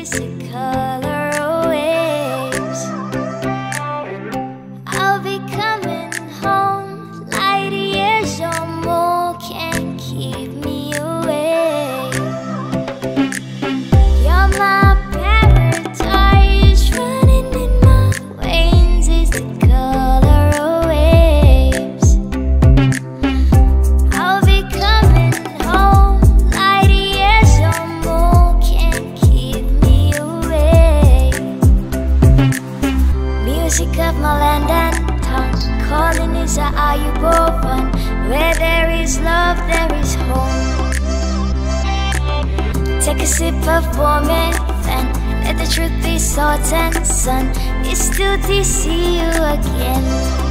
is the color of waves. I'll be coming home, light years or more can't keep me away. You're my paradise, running in my veins is the color of waves. I'll be coming home, light years or more can't keep me away. Music of my land and tongue, calling is a ayubowan. Where there is love, there is home. Take a sip of warm and let the truth be salt and sun. Isthuthi, see you again.